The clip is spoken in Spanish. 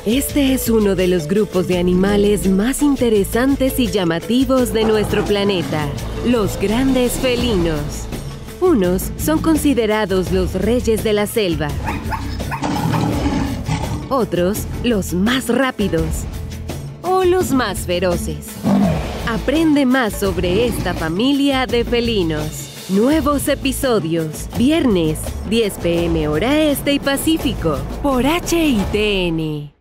Este es uno de los grupos de animales más interesantes y llamativos de nuestro planeta, los grandes felinos. Unos son considerados los reyes de la selva. Otros, los más rápidos o los más feroces. Aprende más sobre esta familia de felinos. Nuevos episodios, viernes, 10 p.m. hora este y Pacífico, por HITN.